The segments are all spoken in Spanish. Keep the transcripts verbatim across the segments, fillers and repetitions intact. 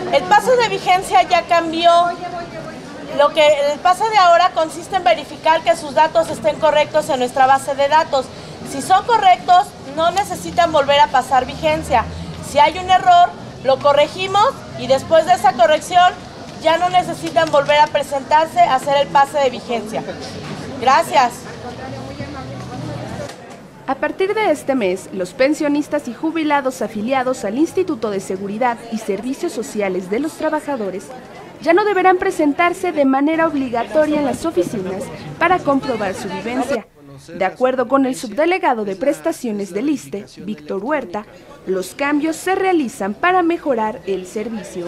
El pase de vigencia ya cambió. Lo que el pase de ahora consiste en verificar que sus datos estén correctos en nuestra base de datos. Si son correctos, no necesitan volver a pasar vigencia. Si hay un error, lo corregimos y después de esa corrección ya no necesitan volver a presentarse a hacer el pase de vigencia. Gracias. A partir de este mes, los pensionistas y jubilados afiliados al Instituto de Seguridad y Servicios Sociales de los Trabajadores ya no deberán presentarse de manera obligatoria en las oficinas para comprobar su vivencia. De acuerdo con el subdelegado de prestaciones del ISSSTE, Víctor Huerta, los cambios se realizan para mejorar el servicio.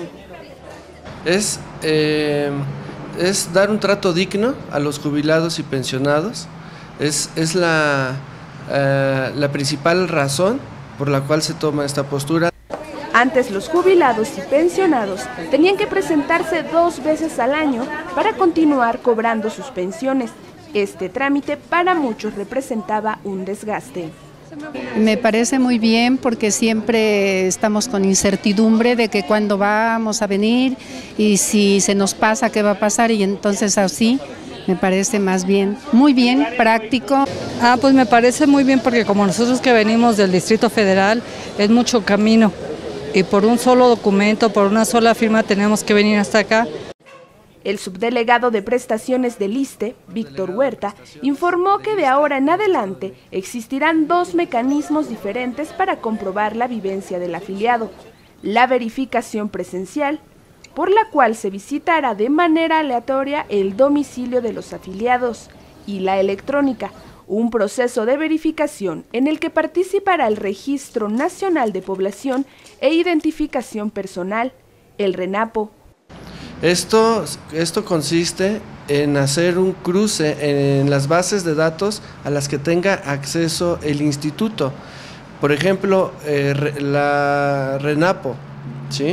Es, eh, es dar un trato digno a los jubilados y pensionados, es, es la, eh, la principal razón por la cual se toma esta postura. Antes los jubilados y pensionados tenían que presentarse dos veces al año para continuar cobrando sus pensiones. Este trámite para muchos representaba un desgaste. Me parece muy bien porque siempre estamos con incertidumbre de que cuándo vamos a venir y si se nos pasa, qué va a pasar, y entonces así me parece más bien, muy bien, práctico. Ah, pues me parece muy bien porque como nosotros que venimos del Distrito Federal es mucho camino y por un solo documento, por una sola firma tenemos que venir hasta acá. El subdelegado de prestaciones del ISSSTE, Víctor Huerta, informó que de ahora en adelante existirán dos mecanismos diferentes para comprobar la vivencia del afiliado: la verificación presencial, por la cual se visitará de manera aleatoria el domicilio de los afiliados, y la electrónica, un proceso de verificación en el que participará el Registro Nacional de Población e Identificación Personal, el RENAPO. Esto, esto consiste en hacer un cruce en las bases de datos a las que tenga acceso el instituto. Por ejemplo, eh, la RENAPO, ¿sí?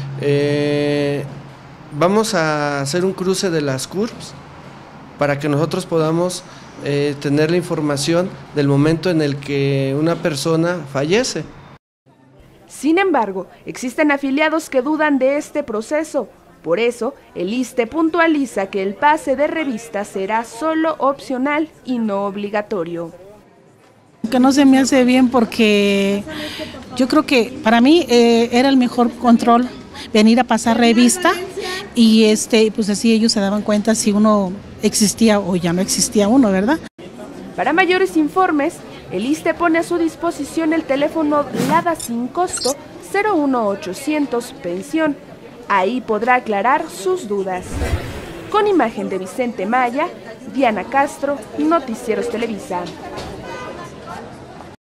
Eh, vamos a hacer un cruce de las C U R Ps para que nosotros podamos eh, tener la información del momento en el que una persona fallece. Sin embargo, existen afiliados que dudan de este proceso. Por eso, el ISSSTE puntualiza que el pase de revista será solo opcional y no obligatorio. Que no se me hace bien porque yo creo que para mí eh, era el mejor control venir a pasar revista y este pues así ellos se daban cuenta si uno existía o ya no existía uno, ¿verdad? Para mayores informes, el ISSSTE pone a su disposición el teléfono LADA sin costo cero uno ochocientos Pensión. Ahí podrá aclarar sus dudas. Con imagen de Vicente Maya, Diana Castro, Noticieros Televisa.